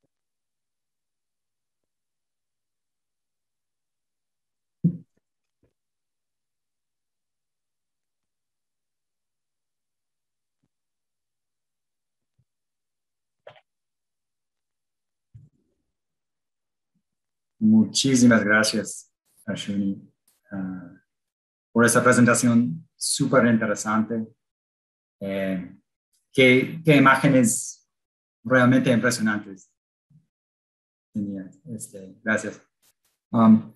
[SPEAKER 1] Muchísimas gracias, Ashwini, uh, por esta presentación súper interesante. Eh, qué, qué imágenes realmente impresionantes. Este, gracias. Um,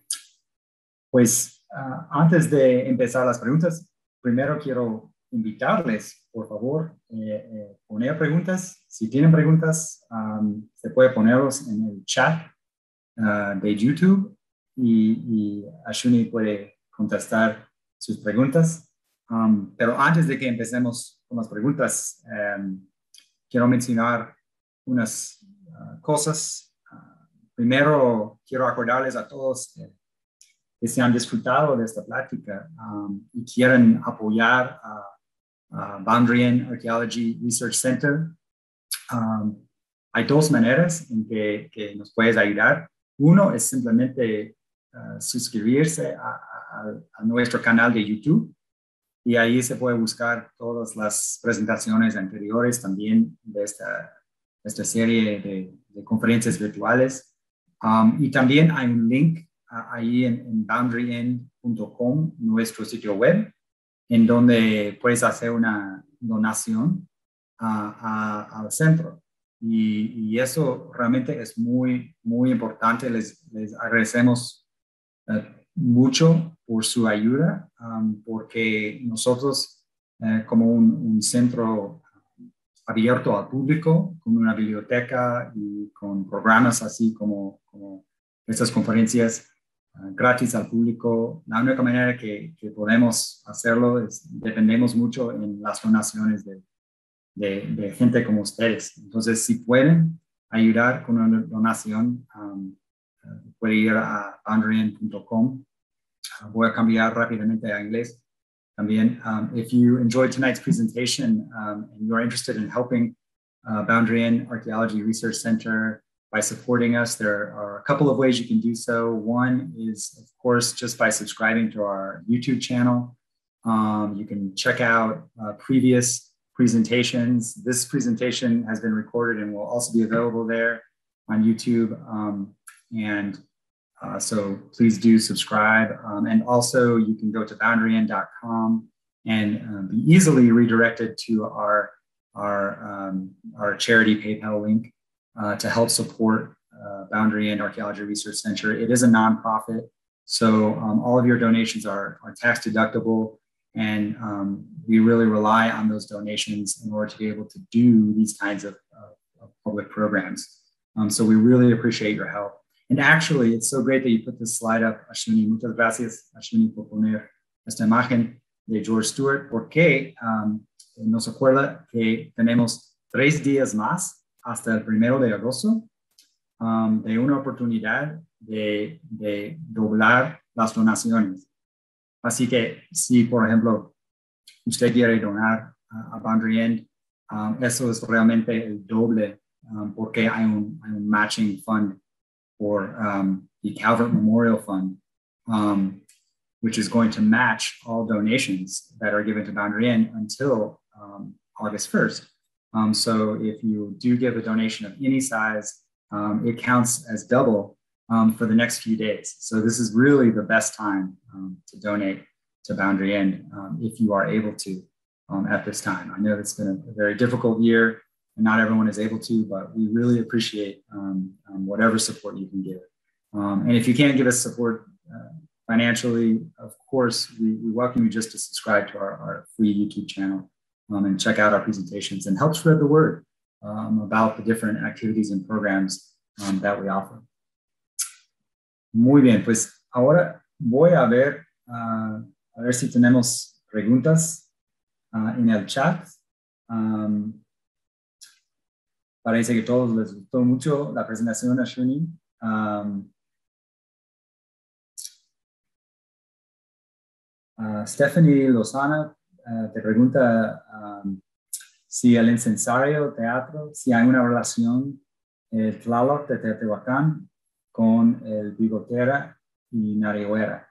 [SPEAKER 1] pues uh, antes de empezar las preguntas, primero quiero invitarles, por favor, eh, eh, poner preguntas. Si tienen preguntas, um, se puede ponerlos en el chat uh, de YouTube y, y Ashwini puede contestar sus preguntas. Um, pero antes de que empecemos con las preguntas, um, quiero mencionar unas uh, cosas. Uh, primero, quiero acordarles a todos que, que se han disfrutado de esta plática um, y quieren apoyar a, a Boundary Archaeology Research Center. Um, hay dos maneras en que, que nos puedes ayudar. Uno es simplemente uh, suscribirse a, a, a nuestro canal de YouTube y ahí se puede buscar todas las presentaciones anteriores también de esta, esta serie de, de conferencias virtuales. Um, y también hay un link uh, ahí en, en boundary end punto com, nuestro sitio web, en donde puedes hacer una donación uh, a, al centro. Y, y eso realmente es muy, muy importante. Les, les agradecemos uh, mucho por su ayuda, um, porque nosotros, uh, como un, un centro abierto al público, con una biblioteca y con programas así como, como estas conferencias uh, gratis al público, la única manera que, que podemos hacerlo es, dependemos mucho en las donaciones de, de, de gente como ustedes. Entonces, si pueden ayudar con una donación, um, uh, puede ir a boundary end punto com. Uh, voy a cambiar rápidamente a inglés. También, um, if you enjoyed tonight's presentation um, and you are interested in helping uh, Boundary End Archaeology Research Center by supporting us, there are a couple of ways you can do so. One is, of course, just by subscribing to our YouTube channel. Um, you can check out uh, previous presentations. This presentation has been recorded and will also be available there on YouTube. Um, and Uh, so please do subscribe. Um, and also you can go to boundary end dot com and um, be easily redirected to our, our, um, our charity PayPal link uh, to help support uh, Boundary End Archaeology Research Center. It is a nonprofit, so um, all of your donations are, are tax deductible, and um, we really rely on those donations in order to be able to do these kinds of, uh, of public programs. Um, so we really appreciate your help. And actually, it's so great that you put this slide up, Ashwini. Muchas gracias, Ashwini, por poner esta imagen de George Stewart, porque um, nos acuerda que tenemos tres días más hasta el primero de agosto um, de una oportunidad de, de doblar las donaciones. Así que si, por ejemplo, usted quiere donar a, a Boundary End, um, eso es realmente el doble, um, porque hay un, hay un matching fund for um, the Calvert Memorial Fund, um, which is going to match all donations that are given to Boundary End until um, August first. Um, so if you do give a donation of any size, um, it counts as double um, for the next few days. So this is really the best time um, to donate to Boundary End um, if you are able to um, at this time. I know it's been a, a very difficult year, and not everyone is able to, but we really appreciate um, um, whatever support you can give. Um, and if you can't give us support uh, financially, of course, we, we welcome you just to subscribe to our, our free YouTube channel um, and check out our presentations and help spread the word um, about the different activities and programs um, that we offer. Muy bien, pues ahora voy a ver, uh, a ver si tenemos preguntas uh, en el chat. Um, Parece que a todos les gustó mucho la presentación, Ashwini. Um, Uh, Stephanie Lozana uh, te pregunta um, si el incensario teatro, si hay una relación el Tlaloc de Teotihuacán con el Bigotera y Narihuera.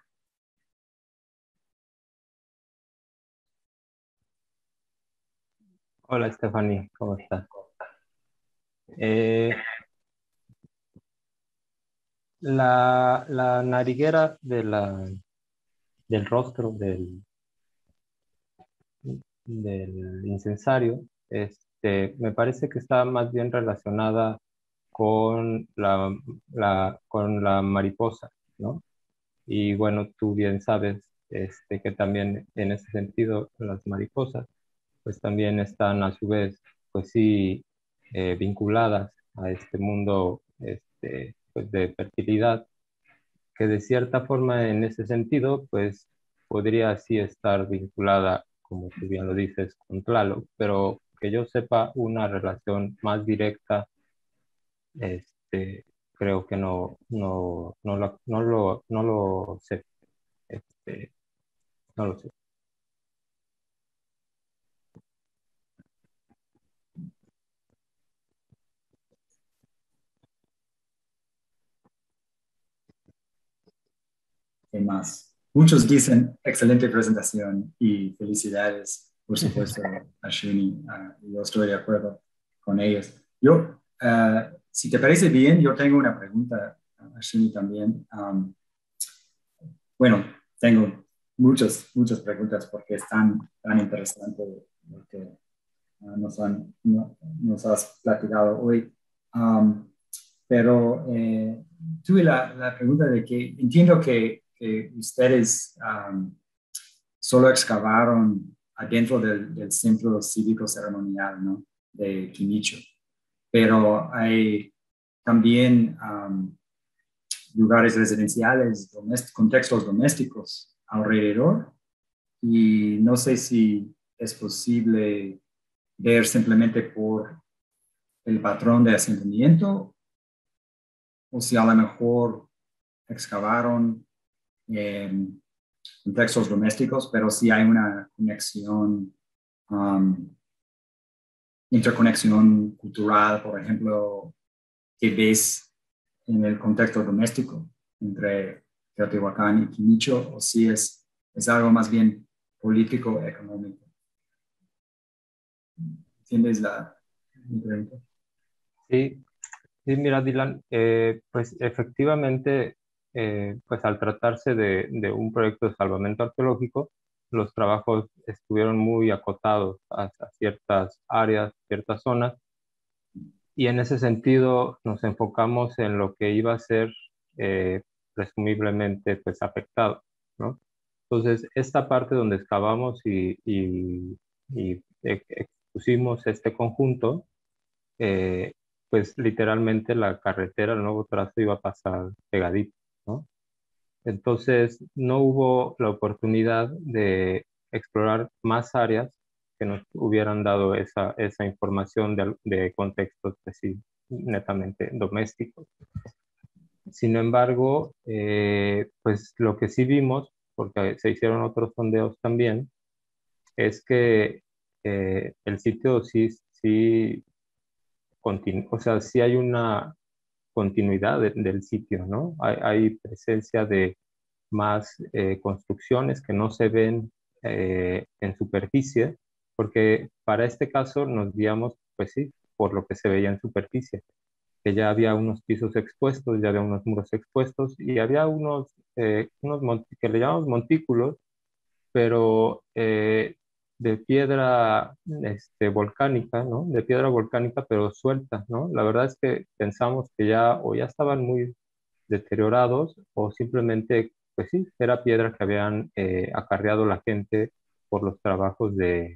[SPEAKER 2] Hola Stephanie, ¿cómo estás? Eh, la, la nariguera de la, del rostro del, del incensario, este, me parece que está más bien relacionada con la, la, con la mariposa, ¿no? Y bueno, tú bien sabes este, que también en ese sentido las mariposas, pues también están a su vez, pues sí, eh, vinculadas a este mundo este, pues de fertilidad, que de cierta forma en ese sentido, pues podría sí estar vinculada, como tú bien lo dices, con Tlaloc, pero que yo sepa una relación más directa, este, creo que no, no, no, lo, no, lo, no lo sé, este, no lo sé.
[SPEAKER 1] ¿Qué más? Muchos dicen excelente presentación y felicidades, por supuesto, a Shuni. Uh, yo estoy de acuerdo con ellos. Yo, uh, si te parece bien, yo tengo una pregunta a Shuni también. Um, bueno, tengo muchas, muchas preguntas porque es tan, tan interesante lo que uh, nos, han, no, nos has platicado hoy. Um, pero eh, tuve la, la, pregunta de que entiendo que, que ustedes um, solo excavaron adentro del, del centro cívico ceremonial, ¿no? De Quimicho, pero hay también um, lugares residenciales, domésticos, contextos domésticos alrededor, y no sé si es posible ver simplemente por el patrón de asentamiento o si a lo mejor excavaron en contextos domésticos, pero sí hay una conexión, um, interconexión cultural, por ejemplo, que ves en el contexto doméstico entre Teotihuacán y Quimicho, o si es, es algo más bien político, económico. ¿Entiendes la pregunta?
[SPEAKER 2] Sí, sí, mira, Dylan, eh, pues efectivamente, eh, pues al tratarse de, de un proyecto de salvamento arqueológico, los trabajos estuvieron muy acotados hacia ciertas áreas, ciertas zonas, y en ese sentido nos enfocamos en lo que iba a ser eh, presumiblemente pues afectado, ¿no? Entonces, esta parte donde excavamos y, y, y e- expusimos este conjunto, eh, pues literalmente la carretera, el nuevo trazo iba a pasar pegadito, ¿no? Entonces no hubo la oportunidad de explorar más áreas que nos hubieran dado esa, esa información de, de contextos pues sí, netamente domésticos. Sin embargo, eh, pues lo que sí vimos, porque se hicieron otros sondeos también, es que eh, el sitio sí, sí continu- o sea, sí hay una continuidad de- del sitio, ¿no? Hay, hay presencia de más eh, construcciones que no se ven eh, en superficie, porque para este caso nos guiamos, pues sí, por lo que se veía en superficie, que ya había unos pisos expuestos, ya había unos muros expuestos y había unos, eh, unos mont- que le llamamos montículos, pero eh, de piedra este, volcánica, ¿no? De piedra volcánica, pero suelta, ¿no? La verdad es que pensamos que ya o ya estaban muy deteriorados o simplemente, pues sí, era piedra que habían eh, acarreado la gente por los trabajos de,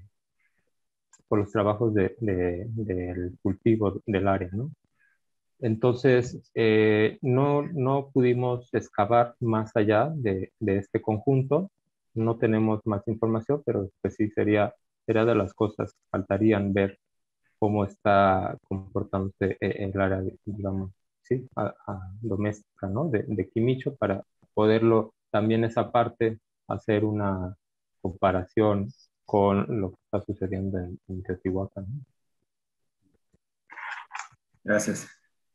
[SPEAKER 2] por los trabajos de, de- del cultivo del área, ¿no? Entonces, eh, no, no pudimos excavar más allá de, de este conjunto, no tenemos más información, pero pues sí sería, sería de las cosas que faltarían ver cómo está comportándose e- el área, de, digamos, sí, a- a doméstica, ¿no? De, de Quimicho para poderlo también esa parte hacer una, comparación con lo que está sucediendo en, en Teotihuacán.
[SPEAKER 1] Gracias.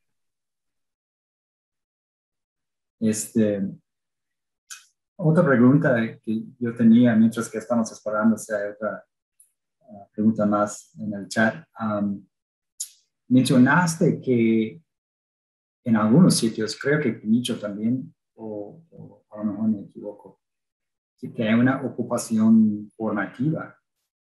[SPEAKER 1] Este, otra pregunta que yo tenía mientras que estamos esperando, si hay otra uh, pregunta más en el chat. Um, mencionaste que en algunos sitios, creo que Penicho también, o, o a lo mejor me equivoco, que hay una ocupación formativa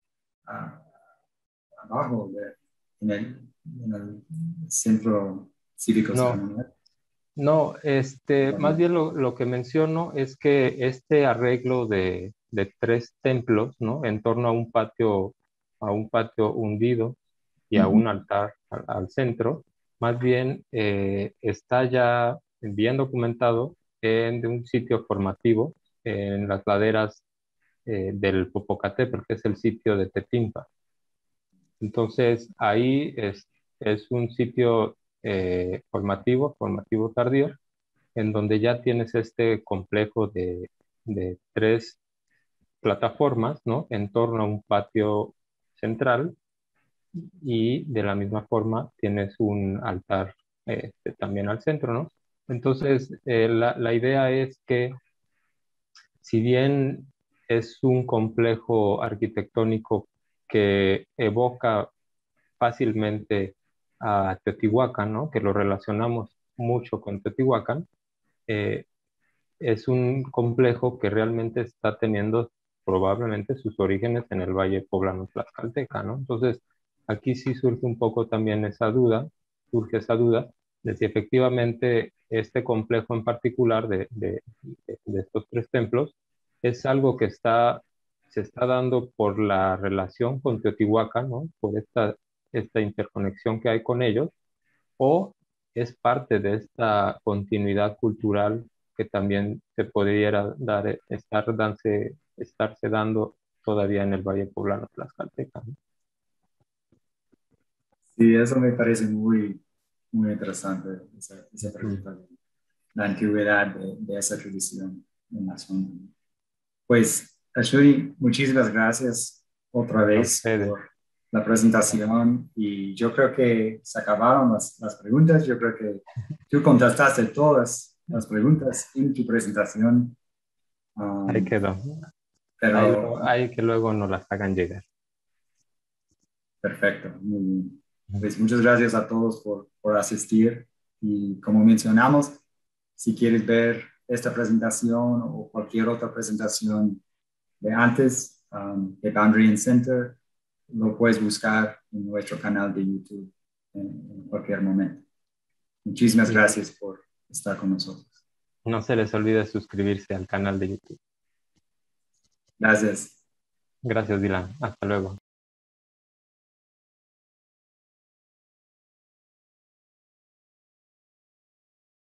[SPEAKER 1] uh, abajo de, en, el, en el centro cívico
[SPEAKER 2] No,
[SPEAKER 1] ceremonial.
[SPEAKER 2] no, este, más bien lo, lo que menciono es que este arreglo de, de tres templos, ¿no? En torno a un patio, a un patio hundido y a un altar al, al centro, más bien eh, está ya bien documentado en de un sitio formativo en las laderas eh, del Popocatépetl, que es el sitio de Tetimpa. Entonces, ahí es, es un sitio eh, formativo, formativo tardío, en donde ya tienes este complejo de, de tres plataformas, ¿no? En torno a un patio central, y de la misma forma tienes un altar este, también al centro, ¿no? Entonces, eh, la, la idea es que si bien es un complejo arquitectónico que evoca fácilmente a Teotihuacán, ¿no? Que lo relacionamos mucho con Teotihuacán, eh, es un complejo que realmente está teniendo probablemente sus orígenes en el Valle Poblano Tlaxcalteca, ¿no? Entonces, aquí sí surge un poco también esa duda, surge esa duda de si efectivamente este complejo en particular de, de, de estos tres templos es algo que está, se está dando por la relación con Teotihuacán, ¿no? Por esta, esta interconexión que hay con ellos, o es parte de esta continuidad cultural que también se pudiera dar, estar danse, estarse dando todavía en el Valle Poblano Tlaxcalteca, ¿no?
[SPEAKER 1] Sí, eso me parece muy, muy interesante, esa, esa pregunta, de la antigüedad de, de esa tradición en la zona. Pues, Ashuri, muchísimas gracias otra
[SPEAKER 2] A
[SPEAKER 1] vez
[SPEAKER 2] ustedes.
[SPEAKER 1] por la presentación, y yo creo que se acabaron las, las preguntas. Yo creo que tú contestaste todas las preguntas en tu presentación.
[SPEAKER 2] Ahí
[SPEAKER 1] Um,
[SPEAKER 2] quedó. Ahí,
[SPEAKER 1] pero,
[SPEAKER 2] lo- ahí que luego nos las hagan llegar.
[SPEAKER 1] perfecto, muy bien. Pues muchas gracias a todos por, por asistir, y como mencionamos, si quieres ver esta presentación o cualquier otra presentación de antes, um, de Boundary and Center, lo puedes buscar en nuestro canal de YouTube en, en cualquier momento. Muchísimas
[SPEAKER 2] Y
[SPEAKER 1] gracias por estar con nosotros.
[SPEAKER 2] no se les olvide suscribirse al canal de YouTube.
[SPEAKER 1] Gracias.
[SPEAKER 2] Gracias, Dylan. Hasta luego.